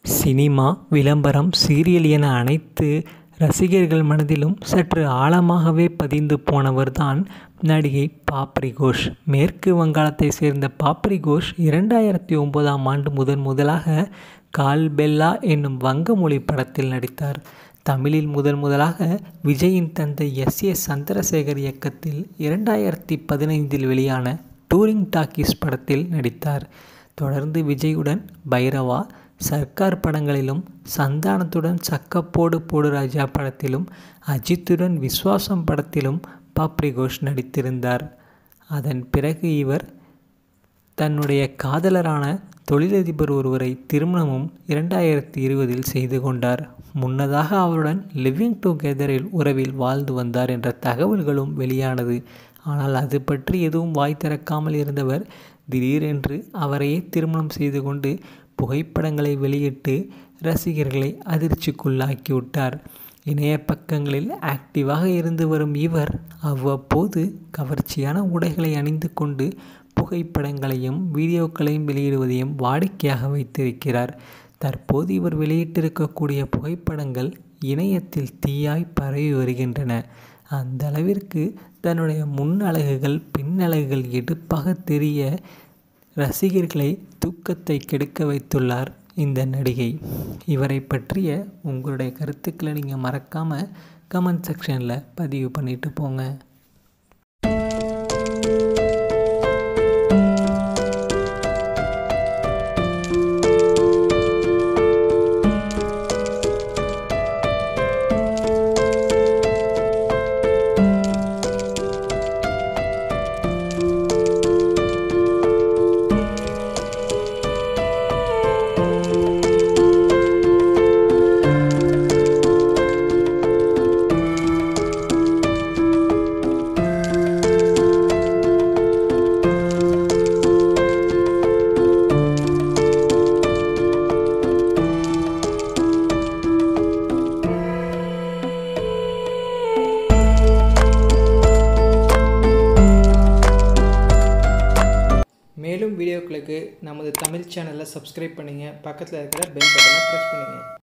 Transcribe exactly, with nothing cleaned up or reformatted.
Cinema, விளம்பரம், serial என அனைத்து ரசிகர்கள் மனதிலும் சற்று ஆழமாகவே பதிந்து போனவர்தான் நடிகை பாப்ரி கோஷ். மேற்கு வங்காளத்தை சேர்ந்த பாப்ரி கோஷ் இரண்டாயிரத்தி ஒன்பதாம் ஆண்டு முதன் முதலாக கால்பெல்லா என்னும் வங்க மொழி படத்தில் நடித்தார். தமிழில் முதன் முதலாக விஜயின் தந்தை எஸ் ஏ சந்திரசேகர் இயக்கத்தில் இரண்டாயிரத்தி பதினைந்தில் வெளியான டூரிங் டாக்கீஸ் படத்தில் நடித்தார். தொடர்ந்து விஜயுடன் பைரவா, சர்க்கார் படங்களிலும், சந்தானத்துடன் சக்கப்போடு போடு ராஜா படத்திலும், அஜித்துடன் விஸ்வாசம் படத்திலும் பாப்ரி கோஷ் நடித்திருந்தார். அதன் பிறகு இவர் தன்னுடைய காதலரான தொழிலதிபர் ஒருவரை திருமணமும் இரண்டாயிரத்தி இருபதில் செய்து கொண்டார். முன்னதாக அவருடன் லிவிங் டுகெதரில் உறவில் வாழ்ந்து வந்தார் என்ற தகவல்களும் வெளியானது. ஆனால் அது பற்றி எதுவும் வாய் திறக்காமல் இருந்தவர் திடீரென்று அவரையே திருமணம் செய்து கொண்டு புகைப்படங்களை வெளியிட்டு ரசிகர்களை அதிர்ச்சிக்குள்ளாக்கிவிட்டார். இணைய பக்கங்களில் ஆக்டிவாக இருந்து வரும் இவர் அவ்வப்போது கவர்ச்சியான உடைகளை அணிந்து கொண்டு புகைப்படங்களையும் வீடியோக்களையும் வெளியிடுவதையும் வாடிக்கையாக வைத்திருக்கிறார். தற்போது இவர் வெளியிட்டிருக்கக்கூடிய புகைப்படங்கள் இணையத்தில் தீயாய் பரவி வருகின்றன. அந்த அளவிற்கு தன்னுடைய முன் அழகுகள் பின் அழகுகள் எடுப்பாக தெரிய ரசிகர்களை தூக்கத்தை கெடுக்க வைத்துள்ளார் இந்த நடிகை. இவரை பற்றிய உங்களுடைய கருத்துக்களை நீங்கள் மறக்காமல் கமெண்ட் செக்ஷனில் பதிவு பண்ணிட்டு போங்க. மேலும் வீடியோக்களுக்கு நமது தமிழ் சேனலை சப்ஸ்கிரைப் பண்ணுங்கள். பக்கத்தில் இருக்கிற பெல் பட்டனை ப்ரெஸ் பண்ணுங்கள்.